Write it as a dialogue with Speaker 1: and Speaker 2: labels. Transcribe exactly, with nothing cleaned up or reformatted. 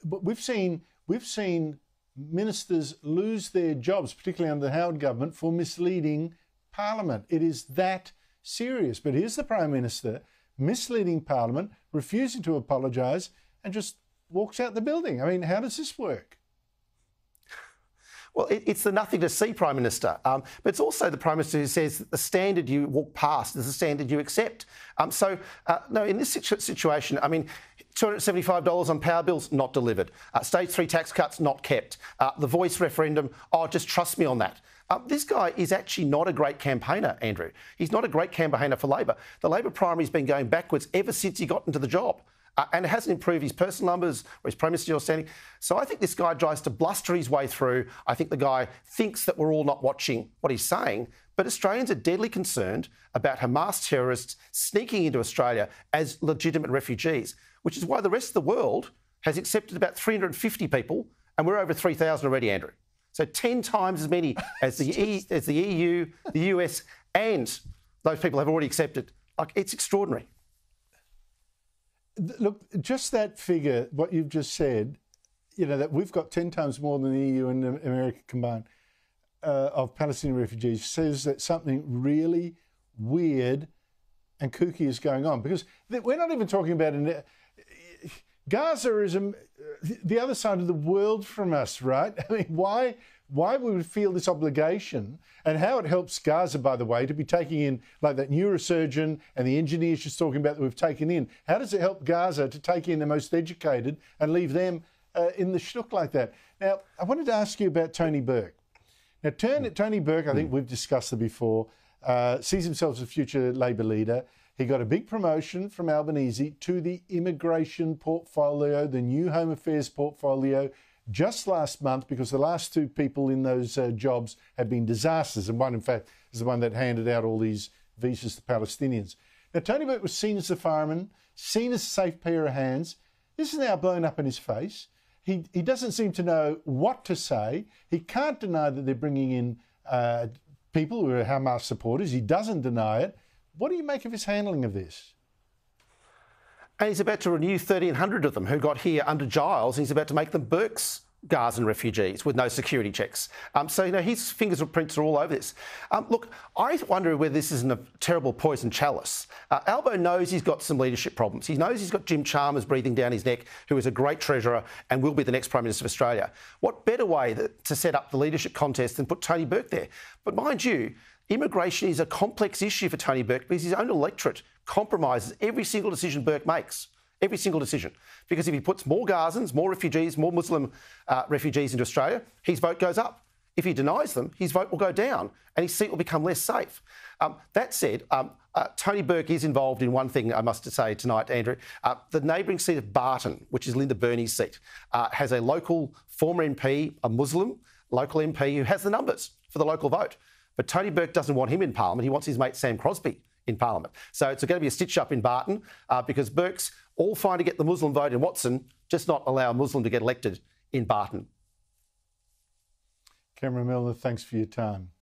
Speaker 1: but we've seen we've seen ministers lose their jobs, particularly under the Howard government, for misleading Parliament. It is that serious. But here's the Prime Minister misleading Parliament, refusing to apologise, and just walks out the building. I mean, how does this work?
Speaker 2: Well, it, it's the nothing to see Prime Minister, um, but it's also the Prime Minister who says that the standard you walk past is the standard you accept. Um, so, uh, no, in this situ- situation, I mean, two hundred seventy-five dollars on power bills, not delivered. Uh, stage three tax cuts, not kept. Uh, the voice referendum, oh, just trust me on that. Uh, this guy is actually not a great campaigner, Andrew. He's not a great campaigner for Labor. The Labor primary's been going backwards ever since he got into the job. Uh, and it hasn't improved his personal numbers or his premiership standing. So I think this guy tries to bluster his way through. I think the guy thinks that we're all not watching what he's saying. But Australians are deadly concerned about Hamas terrorists sneaking into Australia as legitimate refugees, which is why the rest of the world has accepted about three hundred fifty people, and we're over three thousand already, Andrew. So ten times as many as the, e, as the E U, the U S, and those people have already accepted. Like, it's extraordinary.
Speaker 1: Look, just that figure, what you've just said, you know, that we've got ten times more than the E U and America combined uh, of Palestinian refugees, says that something really weird and kooky is going on. Because we're not even talking about... An, Gaza is a, the other side of the world from us, right? I mean, why... Why we would feel this obligation, and how it helps Gaza, by the way, to be taking in like that neurosurgeon and the engineers she's talking about that we've taken in. How does it help Gaza to take in the most educated and leave them uh, in the shluck like that? Now, I wanted to ask you about Tony Burke. Now, turn, Tony Burke, I think we've discussed it before, uh, sees himself as a future Labor leader. He got a big promotion from Albanese to the immigration portfolio, the new Home Affairs portfolio, just last month, because the last two people in those uh, jobs have been disasters, and one, in fact, is the one that handed out all these visas to Palestinians. Now, Tony Burke was seen as a fireman, seen as a safe pair of hands. This is now blown up in his face. He, he doesn't seem to know what to say. He can't deny that they're bringing in uh, people who are Hamas supporters. He doesn't deny it. What do you make of his handling of this?
Speaker 2: And he's about to renew thirteen hundred of them who got here under Giles, and he's about to make them Burke's Gazan refugees with no security checks. Um, so, you know, his fingerprints are all over this. Um, look, I wonder whether this isn't a terrible poison chalice. Uh, Albo knows he's got some leadership problems. He knows he's got Jim Chalmers breathing down his neck, who is a great treasurer and will be the next Prime Minister of Australia. What better way that, to set up the leadership contest than put Tony Burke there? But mind you, immigration is a complex issue for Tony Burke because his own electorate compromises every single decision Burke makes. Every single decision. Because if he puts more Gazans, more refugees, more Muslim uh, refugees into Australia, his vote goes up. If he denies them, his vote will go down and his seat will become less safe. Um, that said, um, uh, Tony Burke is involved in one thing, I must say tonight, Andrew. Uh, the neighbouring seat of Barton, which is Linda Burney's seat, uh, has a local former M P, a Muslim local M P who has the numbers for the local vote. But Tony Burke doesn't want him in Parliament. He wants his mate Sam Crosby in Parliament. So it's going to be a stitch-up in Barton uh, because Burke's all fine to get the Muslim vote in Watson, just not allow a Muslim to get elected in Barton.
Speaker 1: Cameron Milner, thanks for your time.